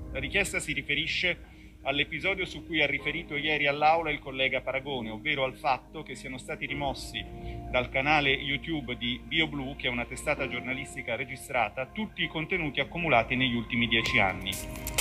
La richiesta si riferisce all'episodio su cui ha riferito ieri all'Aula il collega Paragone, ovvero al fatto che siano stati rimossi dal canale YouTube di BioBlue, che è una testata giornalistica registrata, tutti i contenuti accumulati negli ultimi 10 anni.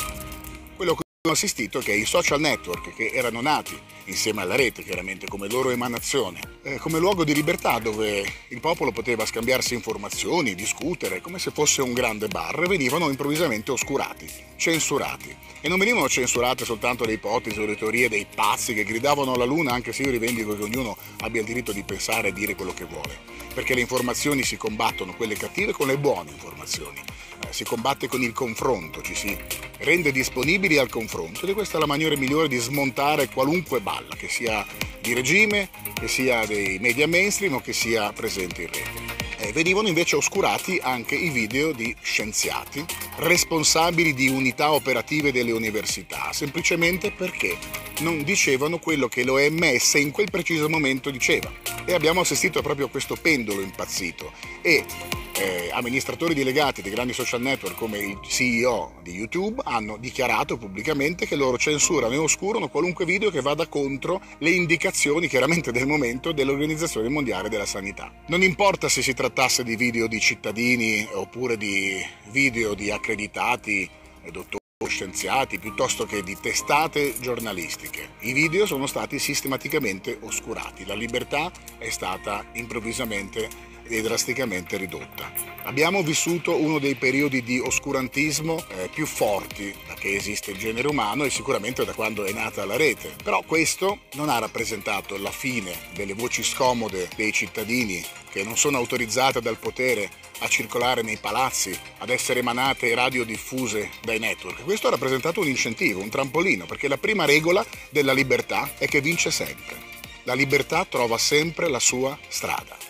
Quello che abbiamo assistito è che i social network, che erano nati insieme alla rete, chiaramente come loro emanazione, come luogo di libertà dove il popolo poteva scambiarsi informazioni, discutere, come se fosse un grande bar, venivano improvvisamente oscurati, censurati. E non venivano censurate soltanto le ipotesi o le teorie dei pazzi che gridavano alla luna, anche se io rivendico che ognuno abbia il diritto di pensare e dire quello che vuole. Perché le informazioni si combattono, quelle cattive, con le buone informazioni. Si combatte con il confronto, ci si rende disponibili al confronto ed è questa la maniera migliore di smontare qualunque balla, che sia di regime, che sia dei media mainstream o che sia presente in rete. Venivano invece oscurati anche i video di scienziati responsabili di unità operative delle università, semplicemente perché non dicevano quello che l'OMS in quel preciso momento diceva. E abbiamo assistito proprio a questo pendolo impazzito e amministratori delegati di grandi social network come il CEO di YouTube hanno dichiarato pubblicamente che loro censurano e oscurano qualunque video che vada contro le indicazioni chiaramente del momento dell'Organizzazione Mondiale della Sanità. Non importa se si trattasse di video di cittadini oppure di video di accreditati dottori scienziati piuttosto che di testate giornalistiche. I video sono stati sistematicamente oscurati, la libertà è stata improvvisamente e drasticamente ridotta. Abbiamo vissuto uno dei periodi di oscurantismo più forti da che esiste il genere umano e sicuramente da quando è nata la rete. Però questo non ha rappresentato la fine delle voci scomode dei cittadini che non sono autorizzate dal potere a circolare nei palazzi, ad essere emanate e radiodiffuse dai network. Questo ha rappresentato un incentivo, un trampolino, perché la prima regola della libertà è che vince sempre. La libertà trova sempre la sua strada.